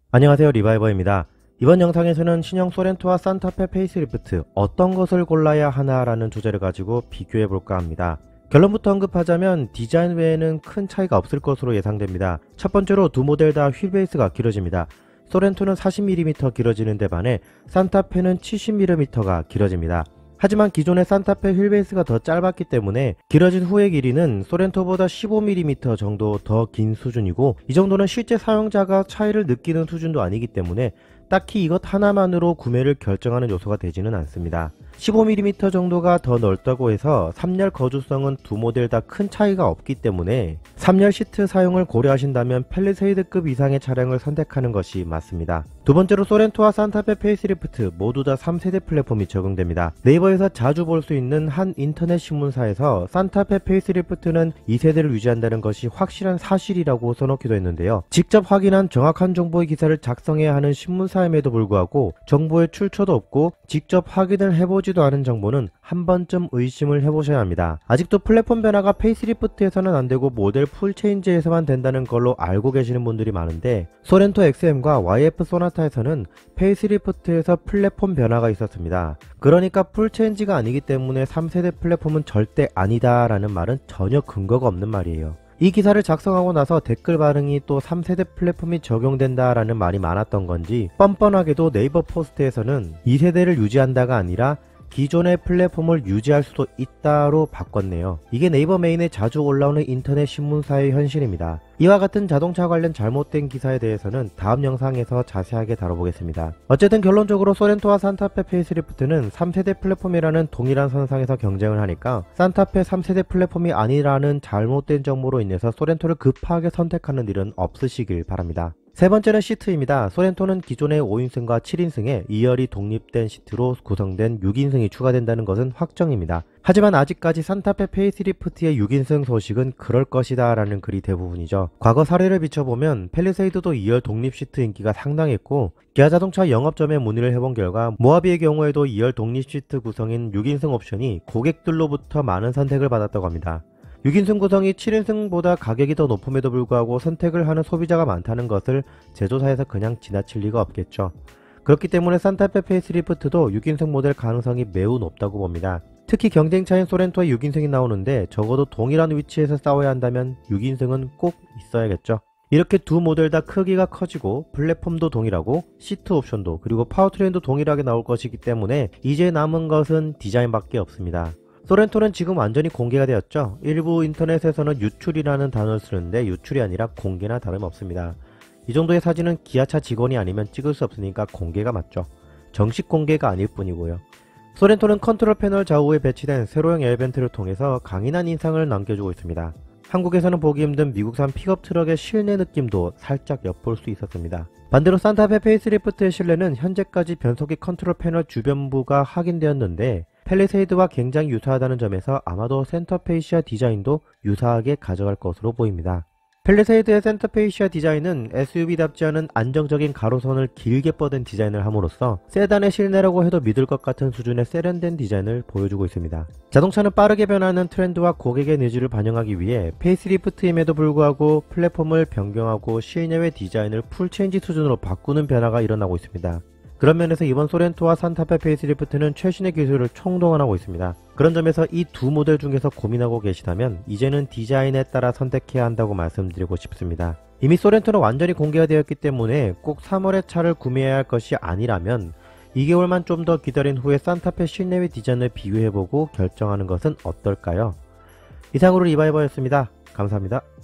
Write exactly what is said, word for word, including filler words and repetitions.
안녕하세요, 리바이버입니다. 이번 영상에서는 신형 소렌토와 산타페 페이스리프트 어떤 것을 골라야 하나라는 주제를 가지고 비교해볼까 합니다. 결론부터 언급하자면 디자인 외에는 큰 차이가 없을 것으로 예상됩니다. 첫 번째로 두 모델 다 휠베이스가 길어집니다. 소렌토는 사십 밀리미터 길어지는 데 반해 산타페는 칠십 밀리미터가 길어집니다. 하지만 기존의 산타페 휠베이스가 더 짧았기 때문에 길어진 후의 길이는 소렌토보다 십오 밀리미터 정도 더 긴 수준이고, 이 정도는 실제 사용자가 차이를 느끼는 수준도 아니기 때문에 딱히 이것 하나만으로 구매를 결정하는 요소가 되지는 않습니다. 십오 밀리미터 정도가 더 넓다고 해서 삼 열 거주성은 두 모델 다 큰 차이가 없기 때문에 삼 열 시트 사용을 고려하신다면 팰리세이드급 이상의 차량을 선택하는 것이 맞습니다. 두 번째로 소렌토와 산타페 페이스리프트 모두 다 삼 세대 플랫폼이 적용됩니다. 네이버에서 자주 볼 수 있는 한 인터넷 신문사에서 산타페 페이스리프트는 이 세대를 유지한다는 것이 확실한 사실이라고 써놓기도 했는데요. 직접 확인한 정확한 정보의 기사를 작성해야 하는 신문사임에도 불구하고 정보의 출처도 없고 직접 확인을 해보지도 않은 정보는 한 번쯤 의심을 해보셔야 합니다. 아직도 플랫폼 변화가 페이스리프트에서는 안되고 모델 풀체인지에서만 된다는 걸로 알고 계시는 분들이 많은데, 소렌토 엑스엠과 와이에프 소나타에서는 페이스리프트에서 플랫폼 변화가 있었습니다. 그러니까 풀체인지가 아니기 때문에 삼 세대 플랫폼은 절대 아니다 라는 말은 전혀 근거가 없는 말이에요. 이 기사를 작성하고 나서 댓글 반응이 또 삼 세대 플랫폼이 적용된다 라는 말이 많았던 건지, 뻔뻔하게도 네이버 포스트에서는 이 세대를 유지한다가 아니라 기존의 플랫폼을 유지할 수도 있다로 바꿨네요. 이게 네이버 메인에 자주 올라오는 인터넷 신문사의 현실입니다. 이와 같은 자동차 관련 잘못된 기사에 대해서는 다음 영상에서 자세하게 다뤄보겠습니다. 어쨌든 결론적으로 소렌토와 산타페 페이스리프트는 삼 세대 플랫폼이라는 동일한 선상에서 경쟁을 하니까 산타페 삼 세대 플랫폼이 아니라는 잘못된 정보로 인해서 소렌토를 급하게 선택하는 일은 없으시길 바랍니다. 세 번째는 시트입니다. 소렌토는 기존의 오 인승과 칠 인승에 이 열이 독립된 시트로 구성된 육 인승이 추가된다는 것은 확정입니다. 하지만 아직까지 산타페 페이스리프트의 육 인승 소식은 그럴 것이다 라는 글이 대부분이죠. 과거 사례를 비춰보면 팰리세이드도 이 열 독립 시트 인기가 상당했고, 기아자동차 영업점에 문의를 해본 결과 모하비의 경우에도 이 열 독립 시트 구성인 육 인승 옵션이 고객들로부터 많은 선택을 받았다고 합니다. 육 인승 구성이 칠 인승보다 가격이 더 높음에도 불구하고 선택을 하는 소비자가 많다는 것을 제조사에서 그냥 지나칠 리가 없겠죠. 그렇기 때문에 산타페 페이스리프트도 육 인승 모델 가능성이 매우 높다고 봅니다. 특히 경쟁차인 소렌토에 육 인승이 나오는데 적어도 동일한 위치에서 싸워야 한다면 육 인승은 꼭 있어야겠죠. 이렇게 두 모델 다 크기가 커지고 플랫폼도 동일하고 시트 옵션도 그리고 파워트레인도 동일하게 나올 것이기 때문에 이제 남은 것은 디자인밖에 없습니다. 소렌토는 지금 완전히 공개가 되었죠. 일부 인터넷에서는 유출이라는 단어를 쓰는데 유출이 아니라 공개나 다름없습니다. 이 정도의 사진은 기아차 직원이 아니면 찍을 수 없으니까 공개가 맞죠. 정식 공개가 아닐 뿐이고요. 소렌토는 컨트롤 패널 좌우에 배치된 세로형 에어벤트를 통해서 강인한 인상을 남겨주고 있습니다. 한국에서는 보기 힘든 미국산 픽업 트럭의 실내 느낌도 살짝 엿볼 수 있었습니다. 반대로 산타페 페이스리프트의 실내는 현재까지 변속기 컨트롤 패널 주변부가 확인되었는데 팰리세이드와 굉장히 유사하다는 점에서 아마도 센터페이시아 디자인도 유사하게 가져갈 것으로 보입니다. 팰리세이드의 센터페이시아 디자인은 에스유브이답지 않은 안정적인 가로선을 길게 뻗은 디자인을 함으로써 세단의 실내라고 해도 믿을 것 같은 수준의 세련된 디자인을 보여주고 있습니다. 자동차는 빠르게 변하는 트렌드와 고객의 니즈를 반영하기 위해 페이스리프트임에도 불구하고 플랫폼을 변경하고 실내외 디자인을 풀체인지 수준으로 바꾸는 변화가 일어나고 있습니다. 그런 면에서 이번 소렌토와 산타페 페이스리프트는 최신의 기술을 총동원하고 있습니다. 그런 점에서 이 두 모델 중에서 고민하고 계시다면 이제는 디자인에 따라 선택해야 한다고 말씀드리고 싶습니다. 이미 소렌토는 완전히 공개가 되었기 때문에 꼭 삼월에 차를 구매해야 할 것이 아니라면 이 개월만 좀 더 기다린 후에 산타페 실내외 디자인을 비교해보고 결정하는 것은 어떨까요? 이상으로 리바이버였습니다. 감사합니다.